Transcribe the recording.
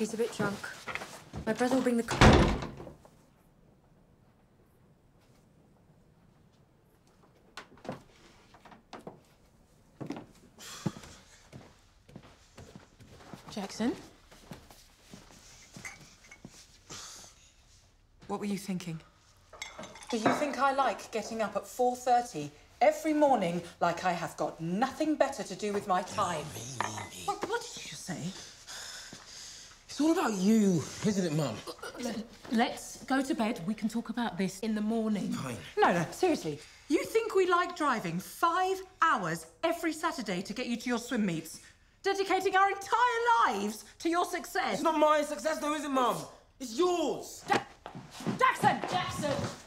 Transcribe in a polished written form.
He's a bit drunk. My brother will bring the car. Jackson? What were you thinking? Do you think I like getting up at 4:30 every morning like I have got nothing better to do with my time? What did you just say? It's all about you, isn't it, Mum? Let's go to bed. We can talk about this in the morning. Fine. No, seriously. You think we like driving 5 hours every Saturday to get you to your swim meets? Dedicating our entire lives to your success? It's not my success, though, is it, Mum? It's yours. Jackson! Jackson!